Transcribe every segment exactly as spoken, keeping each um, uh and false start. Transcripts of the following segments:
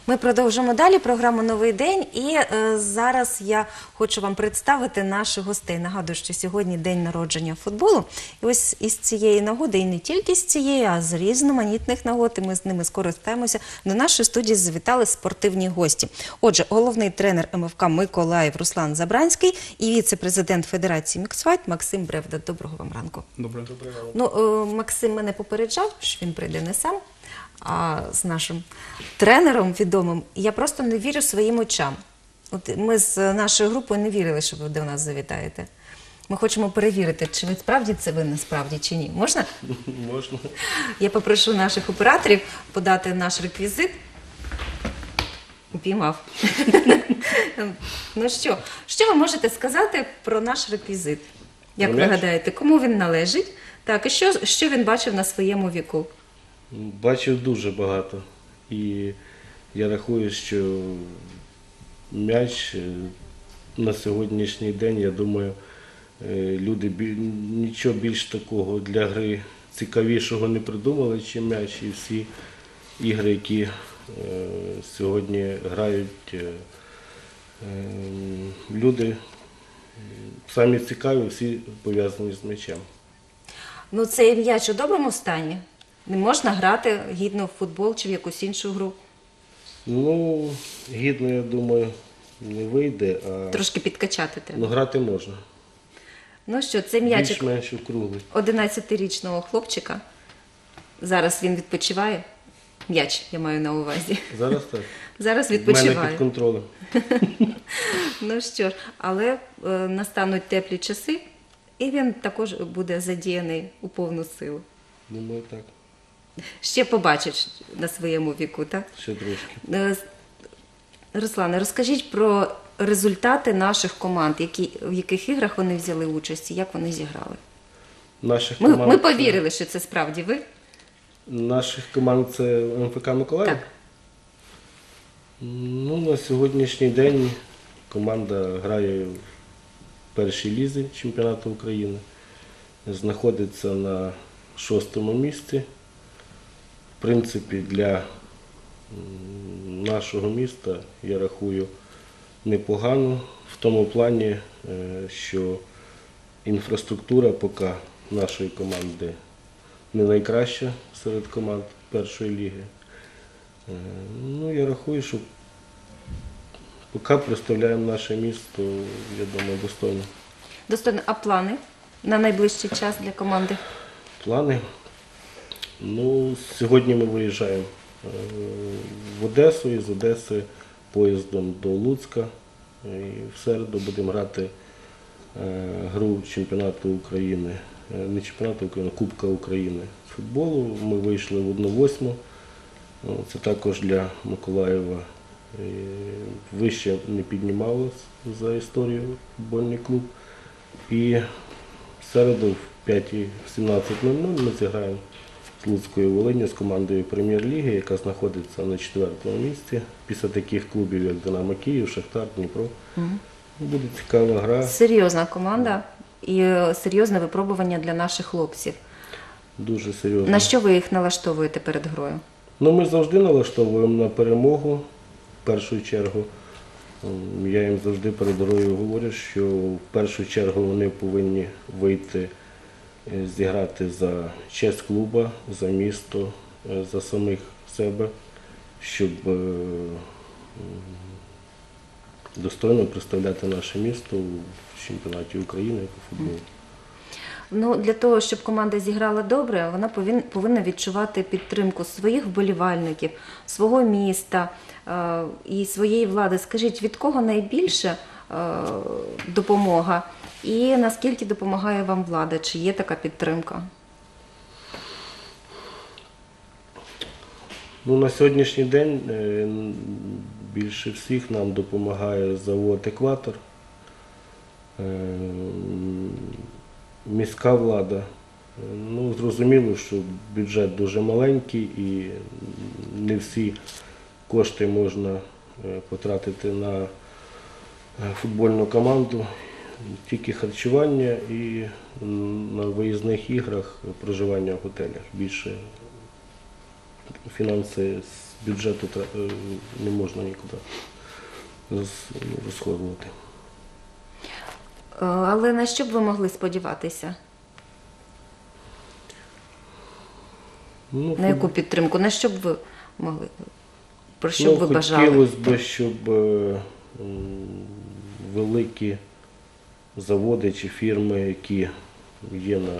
Ми продовжимо далі програму «Новий день» і е, зараз я хочу вам представити наших гостей. Нагадую, що сьогодні день народження футболу. І ось із цієї нагоди, і не тільки з цієї, а з різноманітних нагод, і ми з ними скористаємося, до нашої студії завітали спортивні гості. Отже, головний тренер ем еф ка «Миколаїв» Руслан Забранський і віце-президент Федерації «Міксфайт» Максим Бревда. Доброго вам ранку. Доброго ранку. Ну, е, Максим мене попереджав, що він прийде не сам, а з нашим тренером відомим. Я просто не вірю своїм очам. От ми з нашою групою не вірили, що ви до нас завітаєте. Ми хочемо перевірити, чи ви справді це ви насправді, чи ні. Можна? Можна. Я попрошу наших операторів подати наш реквізит. Упіймав. Ну що, що ви можете сказати про наш реквізит? Як ви гадаєте, кому він належить? Так, і що, що він бачив на своєму віку? Бачив дуже багато. І я рахую, що м'яч на сьогоднішній день, я думаю, люди нічого більш такого для гри цікавішого не придумали, чим м'яч. І всі ігри, які сьогодні грають люди, самі цікаві, всі пов'язані з м'ячем. Ну, цей м'яч у доброму стані? Не можна грати гідно в футбол чи в якусь іншу гру? Ну, гідно, я думаю, не вийде, а Трошки підкачати треба. ну, грати можна. Ну що, це м'ячик Більш-менш округлий. одинадцятирічного хлопчика. Зараз він відпочиває. М'яч, я маю на увазі. Зараз так. Зараз В мене відпочиває. під контролем. Ну що ж, але е, настануть теплі часи, і він також буде задіяний у повну силу. Думаю, так. Ще побачить на своєму віку, так? Ще трошки. Е, Руслане, розкажіть про результати наших команд, які, в яких іграх вони взяли участь і як вони зіграли. Наших Ми, команд, ми повірили, що це справді ви. Наших команд це ем еф ка «Миколаїв»? Так. Ну, на сьогоднішній день команда грає в першій лізі чемпіонату України. Знаходиться на шостому місці. В принципі, для нашого міста, я рахую, непогано. В тому плані, що інфраструктура поки нашої команди не найкраща серед команд першої ліги. Ну, я рахую, що поки представляємо наше місто, я думаю, достойно. Достойно. А плани на найближчий час для команди? Плани? Ну, сьогодні ми виїжджаємо в Одесу, і з Одеси поїздом до Луцька. І в середу будемо грати гру чемпіонату України, не чемпіонату України, а Кубка України з футболу. Ми вийшли в одну восьму. Це також для Миколаєва вище не піднімалось за історію футбольний клуб. І в середу в п'ятій сімнадцять нуль нуль ми зіграємо з Луцькою Волинню, з командою Прем'єр-ліги, яка знаходиться на четвертому місці. Після таких клубів, як «Динамо Київ», «Шахтар», «Дніпро». Угу. Буде цікава гра. Серйозна команда і серйозне випробування для наших хлопців. Дуже серйозно. На що ви їх налаштовуєте перед грою? Ну, ми завжди налаштовуємо на перемогу, в першу чергу. Я їм завжди перед грою говорю, що в першу чергу вони повинні вийти, зіграти за честь клуба, за місто, за самих себе, щоб достойно представляти наше місто в чемпіонаті України по футболу. Ну, для того, щоб команда зіграла добре, вона повинна відчувати підтримку своїх вболівальників, свого міста е і своєї влади. Скажіть, від кого найбільше е допомога і наскільки допомагає вам влада? Чи є така підтримка? Ну, на сьогоднішній день е більше всіх нам допомагає завод «Екватор». Е Міська влада. Ну, зрозуміло, що бюджет дуже маленький і не всі кошти можна потратити на футбольну команду. Тільки харчування і на виїзних іграх проживання в готелях. Більше фінанси з бюджету тра- е, не можна нікуди роз- розходувати. Е, Але на що б ви могли сподіватися? Ну, На яку підтримку? На що б ви могли? Про що ну, б ви бажали? хотілося б, щоб е, м, великі заводи чи фірми, які є, на,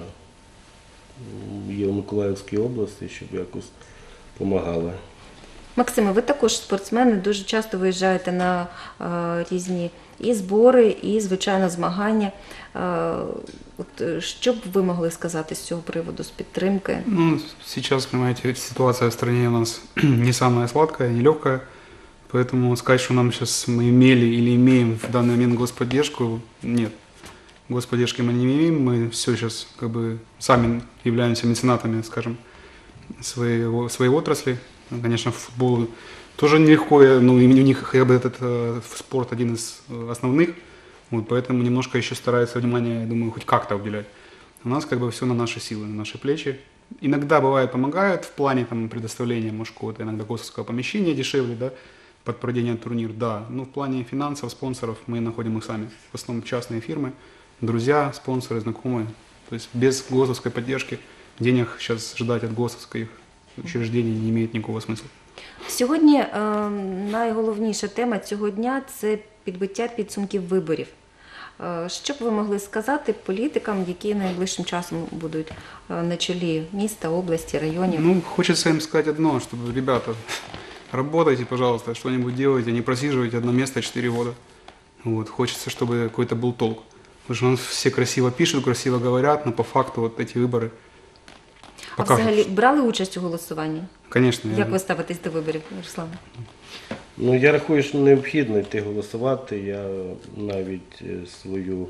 м, є в Миколаївській області, щоб якось допомагали. Максиме, ви також спортсмени, дуже часто виїжджаєте на е, різні і збори, і, звичайно, змагання. Е, от, е, що б ви могли сказати з цього приводу, з підтримки? Ну, сейчас, понимаете, ситуация в стране у нас не самая сладкая, не легкая. Поэтому сказать, что нам сейчас мы имели или имеем в данный момент господдержку, нет. Господдержки мы не имеем, мы все сейчас как бы сами являемся меценатами, скажем, своего, своей отрасли. Конечно, футбол тоже нелегко, ну, и у них как бы этот э, спорт один из э, основных, вот, поэтому немножко еще стараются внимание, я думаю, хоть как-то уделять. У нас как бы все на наши силы, на наши плечи. Иногда бывает помогают в плане там, предоставления, может, какого-то иногда госовского помещения дешевле, да, под проведение турнир, да. Но в плане финансов, спонсоров мы находим их сами. В основном частные фирмы, друзья, спонсоры, знакомые. То есть без госовской поддержки денег сейчас ждать от госовских учреждений не имеет никакого смысла. Сьогодні е, найголовніша тема цього дня – це підбиття підсумків виборів. Е, що б ви могли сказати політикам, які найближчим часом будуть е, на чолі міста, області, районів? Ну, хочется им сказать одно, чтобы, ребята, работайте, пожалуйста, что-нибудь делайте, не просиживайте одно место четыре года. Вот, хочется, чтобы какой-то был толк. Потому что у нас все красиво пишут, красиво говорят, но по факту вот эти выборы А покажут. взагалі брали участь у голосуванні? Конечно, я- Як ви ставитесь до виборів, Руслан? Ну, я рахую, що необхідно йти голосувати. Я навіть е, свою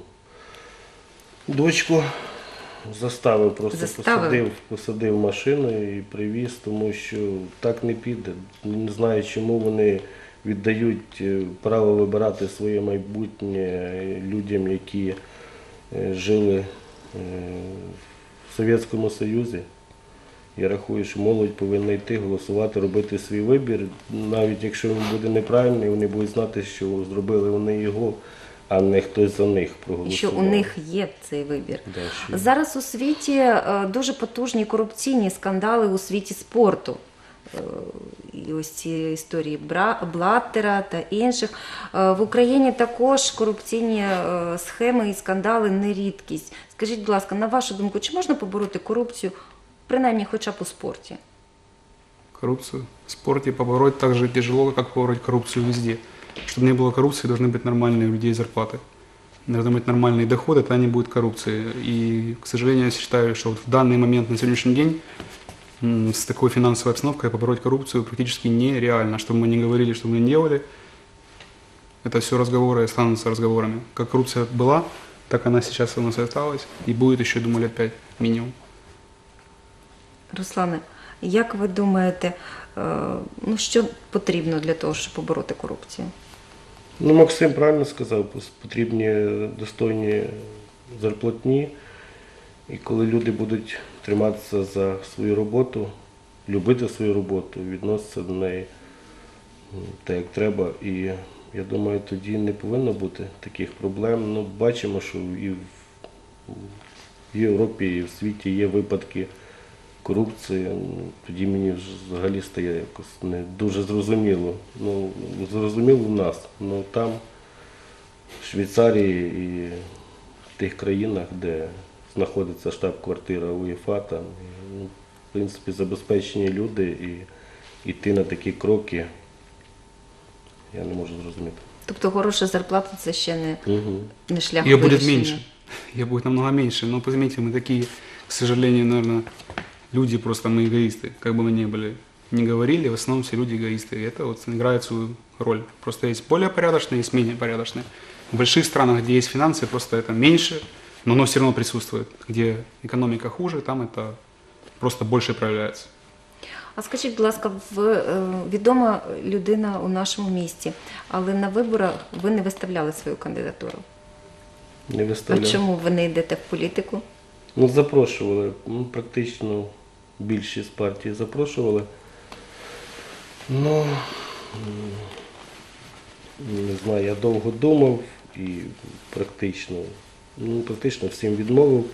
дочку заставив, просто Заставив? посадив, посадив в машину і привіз, тому що так не піде. Не знаю, чому вони віддають е, право вибирати своє майбутнє людям, які е, жили е, в Совєтському Союзі. Я рахую, що молодь повинна йти, голосувати, робити свій вибір. Навіть якщо він буде неправильний, вони будуть знати, що зробили вони його, а не хтось за них І проголосував. що у них є цей вибір. Да, що- Зараз у світі е, дуже потужні корупційні скандали у світі спорту. Е, І ось ці історії Бра- Блаттера та інших. Е, В Україні також корупційні е, схеми і скандали не рідкість. Скажіть, будь ласка, на вашу думку, чи можна побороти корупцію, принаймні хоча б у спорті? Коррупцию в спорте побороть так же тяжело, как побороть коррупцию везде. Чтобы не было коррупции, должны быть нормальные у людей зарплаты. Должны быть нормальные доходы, тогда не будет коррупции. И, к сожалению, я считаю, что вот в данный момент, на сегодняшний день, м, с такой финансовой обстановкой побороть коррупцию практически нереально. Что бы мы ни говорили, что мы не делали, это все разговоры и останутся разговорами. Как коррупция была, так она сейчас у нас и осталась. И будет еще, думаю, лет пять минимум. Руслане, як ви думаєте, е, ну, що потрібно для того, щоб побороти корупцію? Ну, Максим правильно сказав, пос- потрібні достойні зарплатні. І коли люди будуть триматися за свою роботу, любити свою роботу, відноситися до неї м, так, як треба. І я думаю, тоді не повинно бути таких проблем. Ну, бачимо, що і в, в Європі, і в світі є випадки корупції. Ну, тоді мені взагалі стає якось не дуже зрозуміло. Ну, зрозуміло в нас, ну там, в Швейцарії і в тих країнах, де знаходиться штаб-квартира УЄФА, там, і, ну, в принципі, забезпечені люди і йти на такі кроки, я не можу зрозуміти. Тобто хороша зарплата – це ще не, Угу. не шлях Ее будет вирішення. меньше. Ее будет намного меньше. Но поймите, мы такие, к сожалению, наверное, люди просто мы эгоисты. Как бы мы ни были, не говорили, в основном все люди эгоисты. И это вот играет свою роль. Просто есть более порядочные, есть менее порядочные. В больших странах, где есть финансы, просто это меньше, но оно все равно присутствует. Где экономика хуже, там это просто больше проявляется. А скажіть, будь ласка, ви е, відома людина у нашому місті, але на виборах ви не виставляли свою кандидатуру. Не А виставляв. чому ви не йдете в політику? Ну, запрошували, ну, практично більшість партій запрошували, Ну, м, не знаю, я довго думав і практично, ну, практично всім відмовив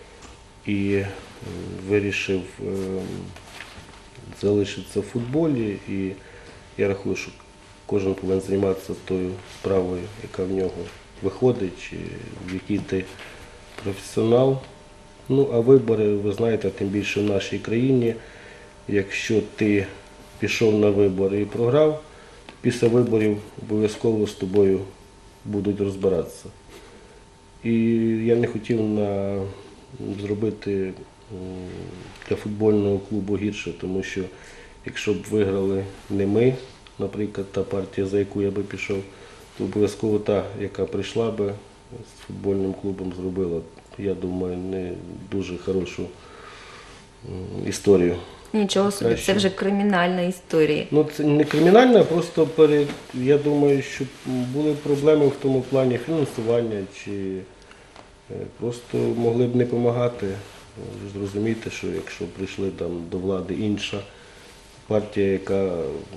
і м, вирішив ем, залишитися в футболі. І я рахую, що кожен повинен займатися тою справою, яка в нього виходить, чи в якій ти професіонал. Ну, а вибори, ви знаєте, тим більше в нашій країні, якщо ти пішов на вибори і програв, після виборів обов'язково з тобою будуть розбиратися. І я не хотів на, зробити м, для футбольного клубу гірше, тому що якщо б виграли не ми, наприклад, та партія, за яку я би пішов, то обов'язково та, яка прийшла би з футбольним клубом, зробила, я думаю, не дуже хорошу м, історію. Нічого собі, Краще. це вже кримінальна історія. Ну, це не кримінальна, просто перед, я думаю, що були проблеми в тому плані фінансування, чи е, просто могли б не допомагати. Ви зрозумієте, що якщо прийшли там до влади інша партія, яка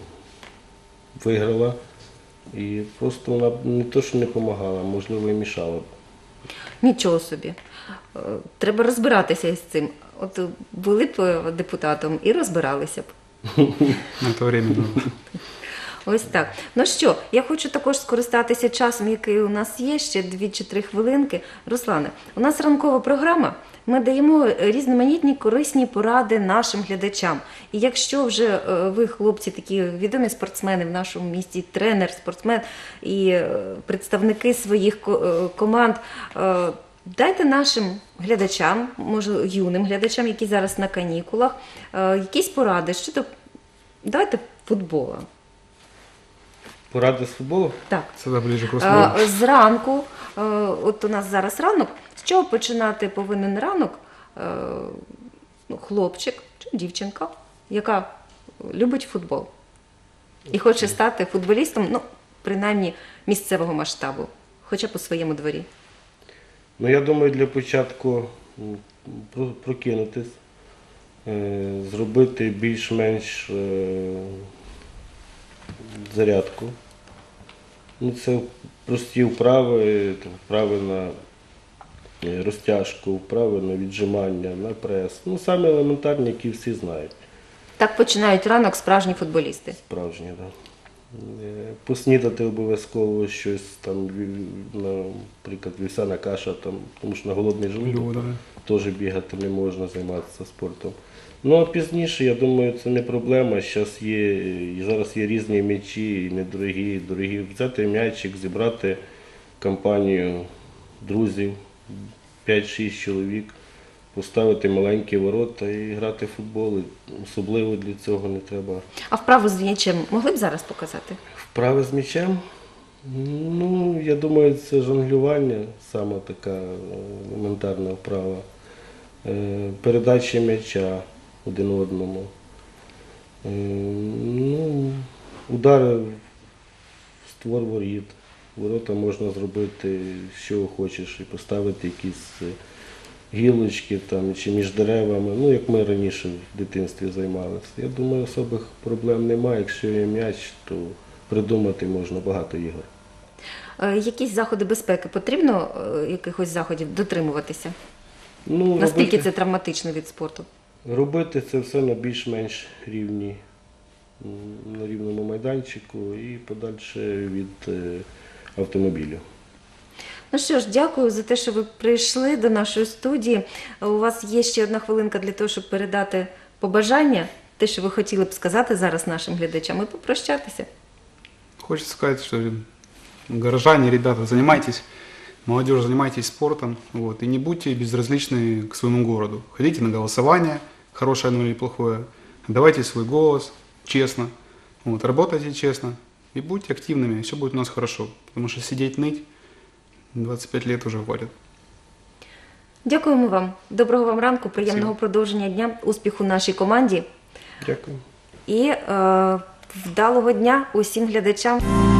виграла, і просто вона не то, що не допомагала, а можливо і мішала б. Нічого собі. Е, Треба розбиратися із цим. От були б е, депутатом і розбиралися б. На то время надо. Ось так. Ну що, я хочу також скористатися часом, який у нас є, ще дві чи три хвилинки. Руслане, у нас ранкова програма. Ми даємо різноманітні корисні поради нашим глядачам. І якщо вже е, ви, хлопці, такі відомі спортсмени в нашому місті, тренер, спортсмен і е, представники своїх ко- е, команд, е, дайте нашим глядачам, може юним глядачам, які зараз на канікулах, е, якісь поради щодо, давайте, футболу. Поради з футболу? Так. Сюда ближе к Руслану. Е, Зранку, е, от у нас зараз ранок, з чого починати повинен ранок е, ну, хлопчик чи дівчинка, яка любить футбол і хоче стати футболістом, ну, принаймні, місцевого масштабу, хоча б у своєму дворі. Ну, я думаю, для початку м, про- прокинутись, е, зробити більш-менш е, зарядку. Ну, це прості вправи, там, вправи на е, розтяжку, вправи на віджимання, на прес. Ну, самі елементарні, які всі знають, Так починають ранок справжні футболісти. справжні. Да. Е, Поснідати обов'язково щось, там, ві- наприклад, вівсяна каша, там, тому що на голодний желудок Блюдо, да. теж бігати не можна, займатися спортом. Ну а пізніше, я думаю, це не проблема. Зараз є, і зараз є різні м'ячі, і недорогі, і дорогі. Взяти м'ячик, зібрати компанію друзів, п'ять-шість чоловік, поставити маленькі ворота і грати в футбол. І особливо для цього не треба. А вправу з м'ячем могли б зараз показати? Вправи з м'ячем? Ну, я думаю, це жонглювання, саме така е, елементарна вправа. Е, Передача м'яча один одному. Е, Ну, удари в створ воріт. Ворота можна зробити, що хочеш, і поставити якісь е, гілочки там, чи між деревами, ну, як ми раніше в дитинстві займалися. Я думаю, особих проблем немає. Якщо є м'яч, то придумати можна багато ігор. Е, Якісь заходи безпеки потрібно, е, якихось заходів дотримуватися? Ну, Наскільки робити, це травматичний від спорту? робити це все на більш-менш рівні, м, на рівному майданчику і подальше від е, автомобілю. Ну що ж, дякую за те, що ви прийшли до нашої студії. У вас є ще одна хвилинка для того, щоб передати побажання, те, що ви хотіли б сказати зараз нашим глядачам, і попрощатися. Хочется сказать, что горожане, ребята, занимайтесь, молодежь, занимайтесь спортом, вот, и не будьте безразличны к своему городу. Ходите на голосование, хорошее оно или плохое, давайте свой голос честно, вот, работайте честно и будьте активными, все будет у нас хорошо, потому что сидеть ныть двадцать пять лет уже хватит. Дякуємо вам. Доброго вам ранку, приємного продовження дня, успіху нашій команді Дякую. і е, вдалого дня усім глядачам.